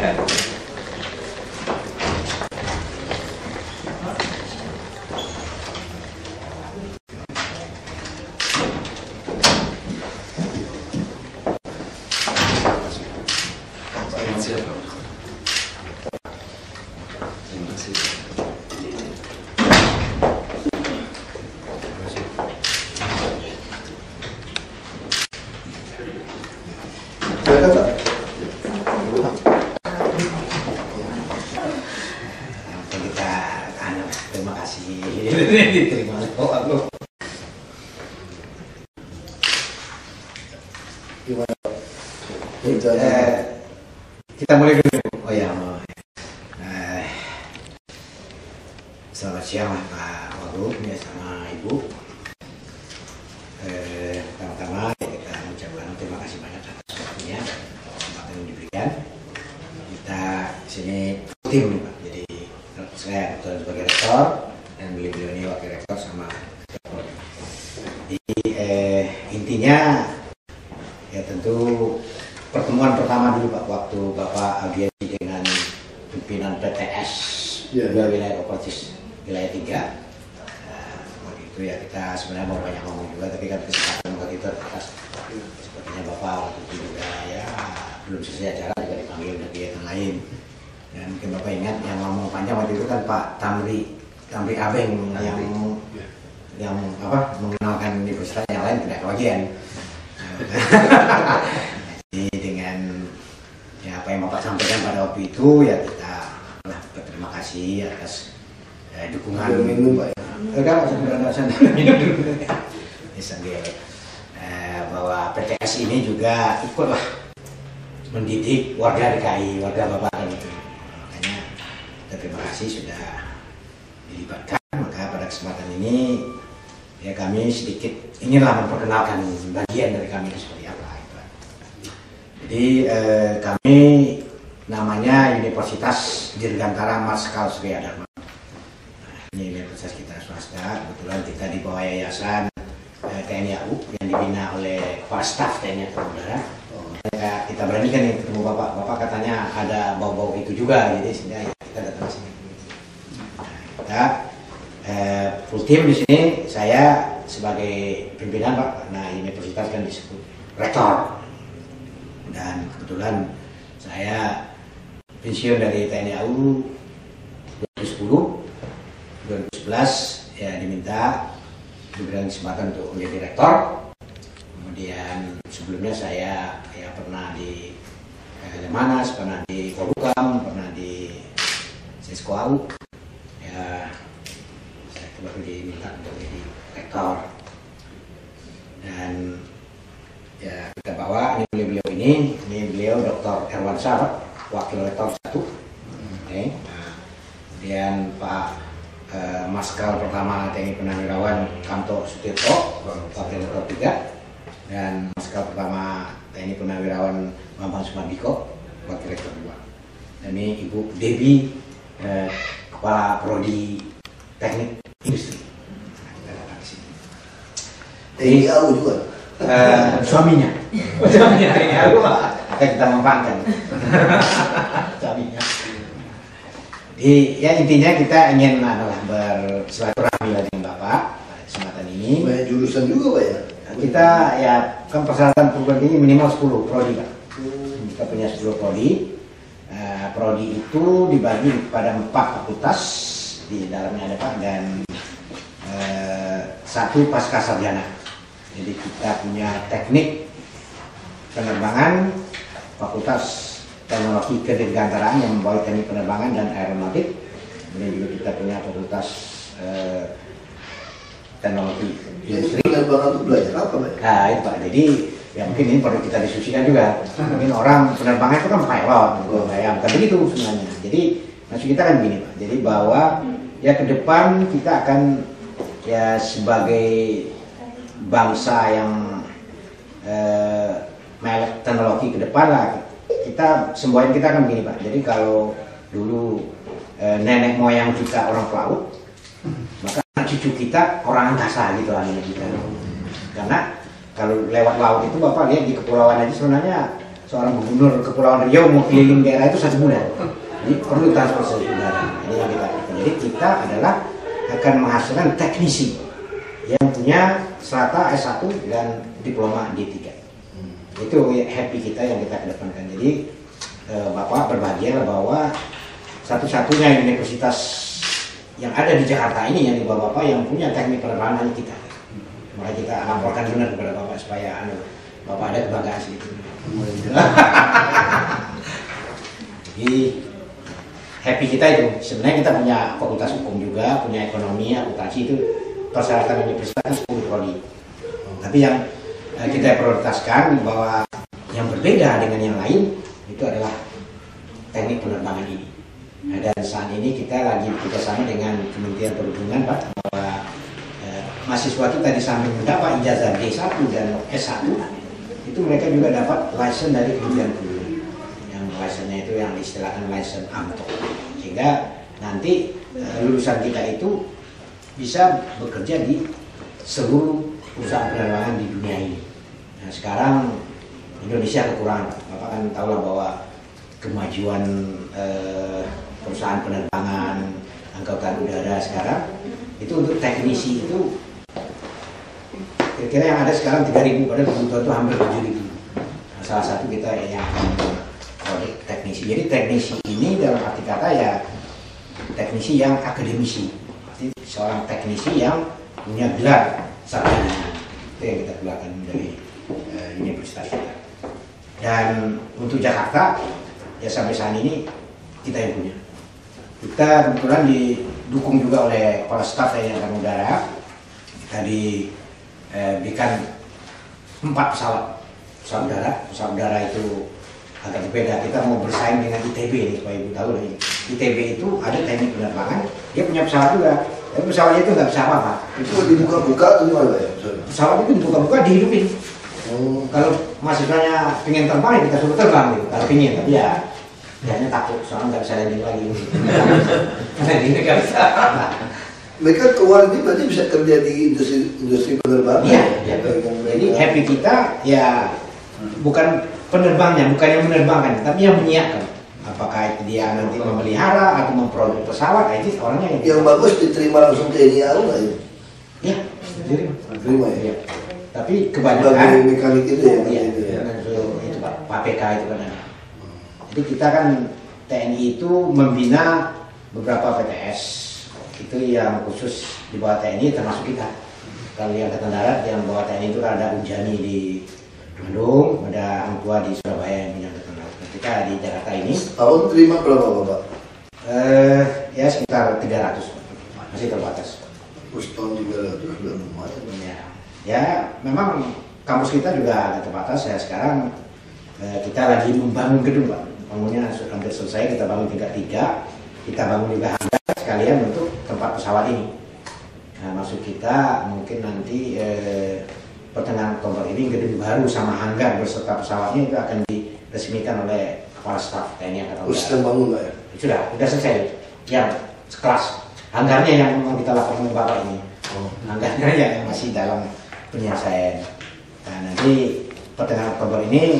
Terima kasih. Diterima oleh Allah. Gimana? Kita mulai dulu. Oh ya, selamat siang Pak Wagub ya sama Ibu. Pertama-tama kita mengucapkan terima kasih banyak atas waktunya, kesempatan yang diberikan. Kita sini tim Pak. Jadi saya sebagai rektor dan beliau ini wakil rektor sama. Jadi intinya ya tentu pertemuan pertama dulu Pak, waktu Bapak audiensi dengan pimpinan PTS dua wilayah kooperatif wilayah 3. Waktu itu ya kita sebenarnya mau banyak ngomong juga, tapi kan kesempatan waktu itu atas sepertinya Bapak waktu itu juga ya belum selesai acara juga dipanggil kegiatan lain. Dan mungkin Bapak ingat yang ngomong panjang waktu itu kan Pak Tamri Abeng yang apa mengenalkan universitas yang lain tidak kebagian. Jadi dengan ya apa yang Bapak sampaikan pada waktu itu ya kita berterima kasih atas dukungan minum Pak. Bahwa PTS ini juga ikutlah mendidik warga DKI, warga Bapak kan itu. Makanya terima kasih sudah dilibatkan. Maka pada kesempatan ini ya kami sedikit inilah memperkenalkan bagian dari kami seperti apa. Jadi kami namanya Universitas Dirgantara Marskal Surya Dharma. Ini universitas kita swasta, kebetulan kita di bawah yayasan TNI AU yang dibina oleh Kepala Staf TNI Angkatan Udara. Kita beranikan nih ketemu Bapak katanya ada bau-bau itu juga, jadi sehingga ya, kita datang sini. Kita full team di sini, saya sebagai pimpinan Pak, karena universitas kan disebut rektor. Dan kebetulan saya pensiun dari TNI AU 2011 ya diminta diberikan kesempatan untuk menjadi rektor. Kemudian sebelumnya saya ya pernah di Lemanas, pernah di Polhukam, pernah di Sesko AU. Ya saya baru diminta untuk menjadi rektor. Dan ya kita bawa ini beliau Dr. Erwansyah, wakil rektor 1. Okay. Kemudian Pak Marskal pertama TNI Purnawirawan Kamto Sutirto, wakil rektor 3, dan Marskal pertama TNI Purnawirawan Bambang Sumardiko, wakil rektor 2. Dan ini Ibu Debi, kepala prodi teknik industri. TNI AU juga. Suaminya TNI AU kita mempanggil suaminya. Jadi ya intinya kita ingin adalah bersilaturahmi dengan Bapak pada kesempatan ini. Banyak jurusan juga Pak ya? Kita ya kan persyaratan program ini minimal 10 prodi Pak. Kita punya 10 prodi. Prodi itu dibagi pada 4 fakultas, di dalamnya ada Pak, dan 1 pasca sarjana. Jadi kita punya teknik penerbangan, fakultas teknologi kedirgantaraan yang membawa teknik penerbangan dan aeronautik. Kemudian juga kita punya fakultas teknologi industri. Penerbangan itu belajar apa Pak? Nah itu Pak, jadi ya mungkin ini perlu kita diskusikan juga. Mungkin orang penerbangan itu kan pilot, bukan begitu sebenarnya. Jadi maksud kita kan begini Pak, jadi bahwa ya ke depan kita akan ya sebagai bangsa yang melek teknologi ke depan lah, kita semboyan kita kan begini Pak. Jadi kalau dulu nenek moyang kita orang pelaut, maka cucu kita orang angkasa gitu lah kita. Karena kalau lewat laut itu Bapak lihat di kepulauan aja sebenarnya seorang gubernur Kepulauan Riau mau keliling daerah itu 1 bulan. Jadi perlu transportasi udara. Ini yang kita. Jadi kita adalah akan menghasilkan teknisi yang punya strata S1 dan diploma D3. Itu happy kita yang kita kedepankan. Jadi Bapak berbahagia bahwa satu-satunya universitas yang ada di Jakarta ini yang di bawah Bapak yang punya teknik penerbangan kita. Maka kita laporkan benar kepada Bapak supaya Bapak ada kebanggaan sedikit. Jadi happy kita itu. Sebenarnya kita punya fakultas hukum juga, punya ekonomi, akuntansi, itu persyaratan universitas 10 prodi. Tapi yang kita prioritaskan bahwa yang berbeda dengan yang lain itu adalah teknik penerbangan ini. Nah, dan saat ini kita lagi bekerjasama dengan Kementerian Perhubungan, Pak, bahwa mahasiswa kita di samping mendapat ijazah D1 dan S1, itu mereka juga dapat license dari Kementerian Perhubungan. Yang license-nya itu yang istilahkan license AMTO. Sehingga nanti lulusan kita itu bisa bekerja di seluruh perusahaan penerbangan di dunia ini. Nah, sekarang Indonesia kekurangan. Bapak kan tahu lah bahwa kemajuan perusahaan penerbangan, angkatan udara sekarang itu untuk teknisi itu kira-kira yang ada sekarang 3.000, padahal kebutuhan itu hampir 7.000. Nah, salah satu kita yang proyek teknisi. Jadi teknisi ini dalam arti kata ya teknisi yang akademisi, arti seorang teknisi yang punya gelar sarjana. Itu yang kita keluarkan dari universitas kita. Dan untuk Jakarta ya sampai saat ini kita yang punya. Kita kebetulan didukung juga oleh Kepala Staf TNI Angkatan Udara. Kita diberikan 4 pesawat udara. Pesawat udara itu agak berbeda. Kita mau bersaing dengan ITB ini, supaya Ibu tahu lah. ITB itu ada teknik penerbangan, dia punya pesawat juga. Tapi pesawatnya itu nggak bisa apa-apa. Itu dibuka-buka atau gimana ya? Pesawat itu dibuka-buka, dihidupin. Kalau mahasiswanya pengen terbang ya kita suruh terbang gitu. Kalau pengen, tapi ya dianya takut soalnya nggak bisa landing lagi. Landing nggak bisa. Mereka keluar ini berarti bisa kerja di industri penerbangan. Iya. Jadi happy kita ya bukan penerbangnya, bukan yang menerbangkan, tapi yang menyiapkan. Apakah itu dia nanti memelihara atau memproduksi pesawat, itu orangnya yang bagus diterima langsung TNI AU nggak ya? Iya, diterima ya. Tapi kebanyakan sebagai mekanik itu ya. Iya, itu Pak PK itu kan. Jadi kita kan TNI itu membina beberapa PTS itu yang khusus di bawah TNI termasuk kita. Kalau yang Angkatan Darat yang bawah TNI itu ada Unjani di Bandung, ada Angkua di Surabaya yang punya Angkatan Darat. Ketika di Jakarta ini tahun terima berapa Bapak? Ya sekitar 300, masih terbatas. Tahun 300 sudah lumayan. Ya memang kampus kita juga agak terbatas ya. Sekarang kita lagi membangun gedung, Pak. Bangunnya sudah hampir selesai, kita bangun tingkat 3, kita bangun juga hangar sekalian untuk tempat pesawat ini. Nah, maksud kita mungkin nanti pertengahan Oktober ini gedung baru sama hangar beserta pesawatnya itu akan diresmikan oleh Kepala Staf TNI Angkatan Udara. Sudah bangun Pak ya? Sudah selesai. Yang sekelas hangarnya yang memang kita lakukan ke Bapak ini. Hangarnya yang masih dalam penyelesaian. Nah, nanti pertengahan Oktober ini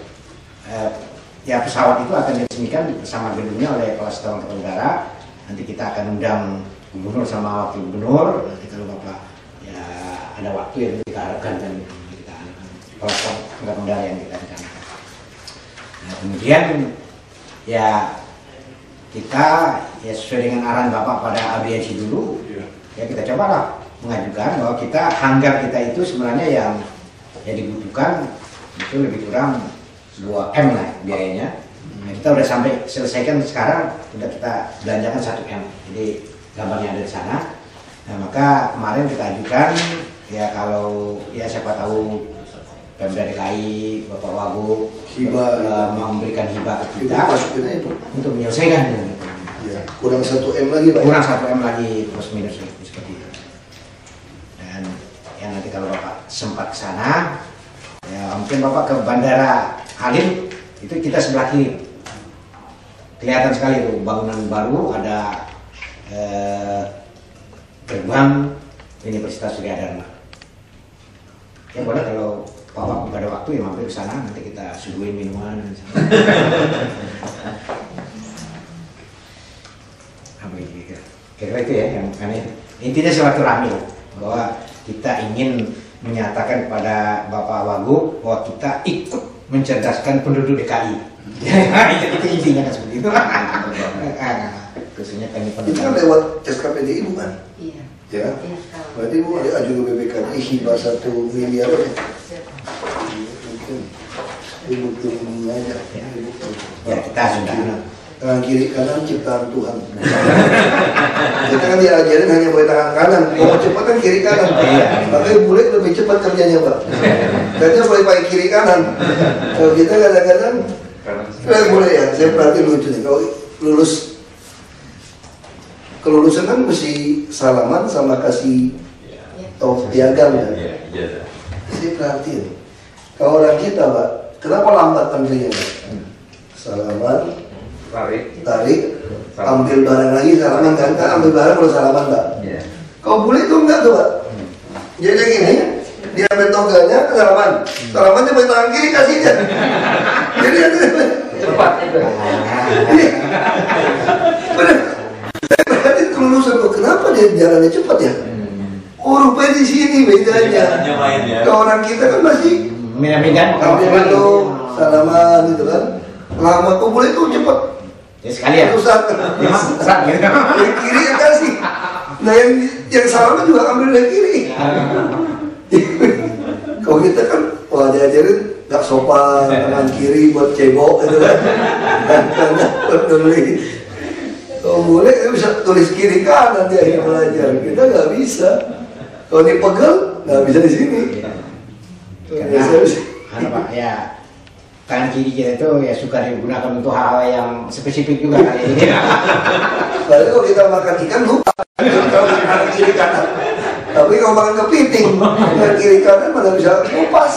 ya pesawat itu akan diresmikan bersama gedungnya oleh Kepala Staf Angkatan Udara. Nanti kita akan undang gubernur sama wakil gubernur. Nanti kalau Bapak ya ada waktu yang kita harapkan kan kita Kepala Staf Angkatan Udara yang kita rencanakan. Nah, kemudian ya kita ya sesuai dengan arahan Bapak pada audiensi dulu, ya kita cobalah mengajukan bahwa kita hangar kita itu sebenarnya yang dibutuhkan itu lebih kurang 2M lah biayanya. Nah, kita udah sampai selesaikan sekarang, udah kita belanjakan 1M. Jadi gambarnya ada di sana. Nah, maka kemarin kita ajukan ya kalau ya siapa tahu Pemda DKI, Bapak Wagub memberikan hibah ke kita untuk menyelesaikan. Ya, kurang 1M lagi Pak. Kurang 1M lagi plus minus seperti itu. Dan ya nanti kalau Bapak sempat ke sana, ya mungkin Bapak ke Bandara Halim itu kita sebelah kiri. Kelihatan sekali tuh bangunan baru, ada gerbang Universitas Surya Dharma. Ya boleh kalau Bapak pada waktu ya mampir ke sana, nanti kita suguhin minuman. Apa ini kira-kira itu ya yang aneh. Intinya silaturahmi bahwa kita ingin menyatakan kepada Bapak Wagub bahwa kita ikut mencerdaskan penduduk DKI. Itu intinya kan seperti itu. Khususnya kami itu kan lewat SKPDI bukan? Iya. Ya, berarti Bu ada ajukan BPKI hibah 1 miliar ya? Mungkin dibutuhin aja. Ya kita sudah. Tangan kiri kanan ciptaan Tuhan. Kita kan diajarin hanya boleh tangan kanan. Kalau mau cepat kan kiri kanan. Makanya bule lebih cepat kerjanya Pak. Karena boleh pakai kiri kanan. Kalau kita kadang-kadang boleh ya. Saya perhatian lucu nih. Kalau lulus kelulusan kan mesti salaman sama kasih piagam ya. Saya perhatian. Kalau orang kita Pak, kenapa lambat panggilnya Pak? Salaman, tarik, ambil barang lagi salaman kan? Ambil barang baru salaman Pak. Kalau bule itu enggak tuh Pak. Jadi gini, dia ambil togalnya salaman, salamannya pakai tangan kiri kasihnya. Jadi cepat. Benar. Berarti kelulusan kok kenapa dia jalannya cepat ya? Oh rupanya di sini bedanya. Kalau orang kita kan masih Mina-mina ambil dulu salaman gitu kan. Lama kok boleh tuh cepat. Ya sekalian. Rusak. Gitu. Yang kiri yang kasih. Nah yang salaman juga ambil dari kiri. Kalau kita kan wah diajarin nggak sopan tangan kiri buat cebok gitu kan. Peduli. Kalau boleh bisa tulis kiri kanan dia yang belajar. Kita nggak bisa. Kalau dipegel nggak bisa di sini. Karena Pak ya tangan kiri kita itu ya suka digunakan untuk hal yang spesifik juga kali ini. Lalu kalau kita makan ikan lupa kalau makan kiri kanan. Tapi kalau makan kepiting dengan kiri kanan mana bisa lepas.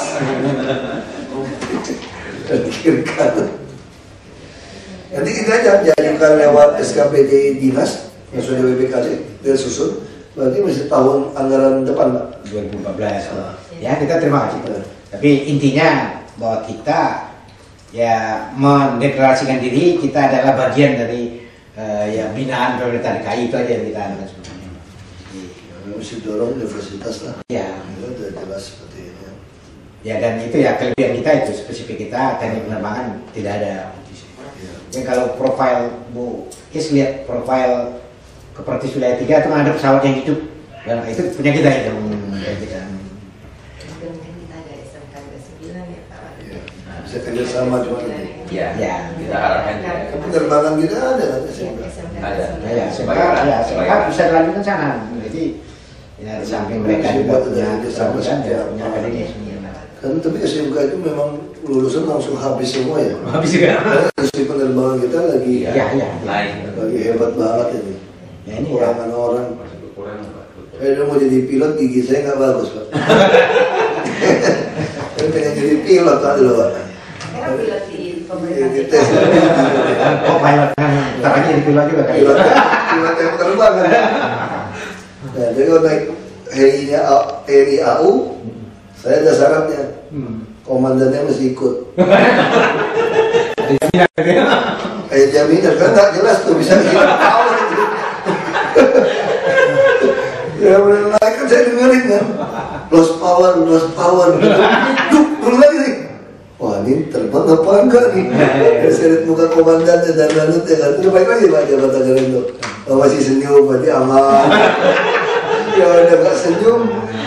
Kiri kanan. Nanti kita ajukan lewat SKPD dinas yang sudah BPKD dia susun. Berarti masih tahun anggaran depan Pak. 2014. Ya kita terima kasih Pak. Tapi intinya bahwa kita ya mendeklarasikan diri kita adalah bagian dari ya binaan pemerintah DKI itu aja yang kita lakukan sebenarnya. Mesti dorong universitas lah. Ya. Sudah jelas seperti ini. Ya dan itu ya kelebihan kita itu spesifik kita teknik penerbangan tidak ada. Ya kalau profil Bu Is lihat profil Kepertis Wilayah 3 itu ada pesawat yang hidup dan itu punya kita itu kita. Mungkin kita ada SMK 9 ya Pak. Bisa kerjasama cuma nanti. Ya. Kita harapkan Penerbangan kita ada nanti SMK. ada. Ya, SMK bisa dilanjutkan sana. Jadi ya di samping mereka juga punya kesabaran ya punya akademi. Kan tapi SMK itu memang lulusan langsung habis semua ya. Habis juga. Industri penerbangan kita lagi Lain. lagi hebat banget ini. Ya ini ya. Kurangan orang. Saya mau jadi pilot gigi saya nggak bagus Pak. Saya pengen jadi pilot tadi loh Pak. Karena pilot di pemerintah Kita Oh pilot kan, ntar lagi jadi pilot juga kan. pilot yang terbang kan. Nah, jadi kalau naik heli AU, saya ada syaratnya. Komandannya mesti ikut. Jaminan kan nggak jelas tuh bisa hilang power gitu. Ya benar naik kan saya dengerin kan. Lost power. Duk dulu lagi nih. Wah ini terbang apa enggak nih? Saya lihat muka komandannya dan lanutnya kan. Terus baik lagi Pak jabatan itu. Oh, masih senyum berarti aman. Ya udah nggak senyum.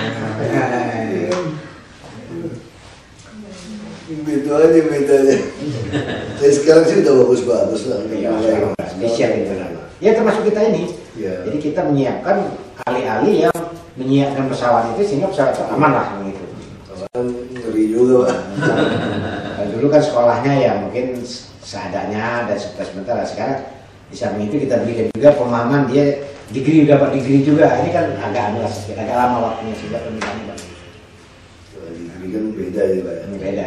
Gitu aja bedanya. Tapi sekarang sih udah bagus lah. Spesial itu lah. Ya termasuk kita ini. Ya. Jadi kita menyiapkan ahli-ahli yang menyiapkan pesawat itu sehingga pesawat itu aman lah gitu. Ngeri juga Pak. Nah, dulu kan sekolahnya ya mungkin seadanya dan sebentar. Sekarang di samping itu kita berikan juga pemahaman dia dapat degree juga. Ini kan agak lama waktunya sehingga pemilihannya bagus. Ini kan beda ya Pak. Ini beda.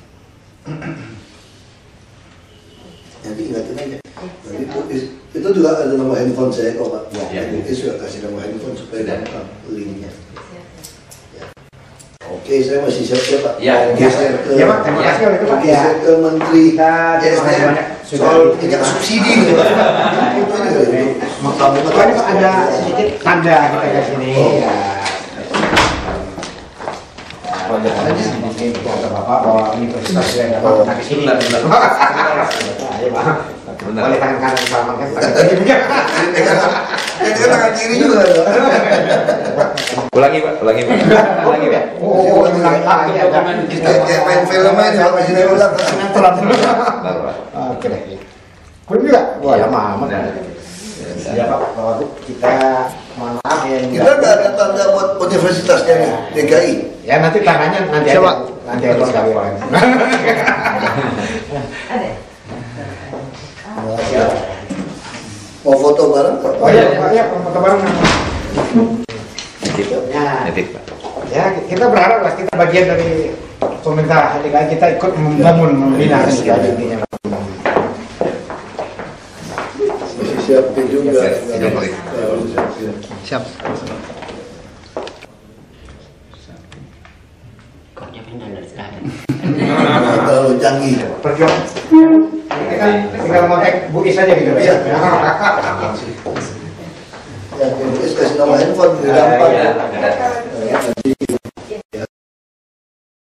Nanti ingatin aja. Nanti itu juga ada nomor handphone saya kok Pak. Ya. Itu sudah kasih nomor handphone supaya gampang linknya. Oke. Oke, saya masih siap-siap Pak. Ya. Geser ke, Ya Pak, terima kasih kalau itu Pak. geser ke Menteri Kita terima kasih SDM banyak. soal tingkat subsidi gitu Pak. Itu juga itu. Ini Pak ada sedikit tanda kita ke sini. Ya. Ini kata Bapak bahwa universitas sudah dapat ke sini. Ayo Pak. Boleh tangan kanan salaman kan? Tangan kiri juga. Ini kan tangan kiri juga ada. Ulangi Pak. Ulangi Pak. Oh, ulang lagi ya. Kayak main film aja Pak, masih ada ulang. Sinetron. Oke deh. Belum juga? Wah, ya mama. Ya Pak, kalau kita mohon maaf ya. Kita nggak ada tanda buat universitasnya nih, DKI. Ya nanti tangannya nanti Coba. aja. Nanti aja kali orang. Ada. Mau foto bareng? Oh iya, Pak, ya foto bareng. Nitip. Ya. Nitip Pak. Ya, kita berharap lah kita bagian dari pemerintah DKI, kita ikut membangun, membina segala intinya. Masih siapin juga. Siap. Kok dia pindah dari sekarang? Terlalu canggih. Perjuangan. Kita tinggal ngontek Bu Is aja gitu. Iya. Ya, kasih nomor handphone, gampang. Iya.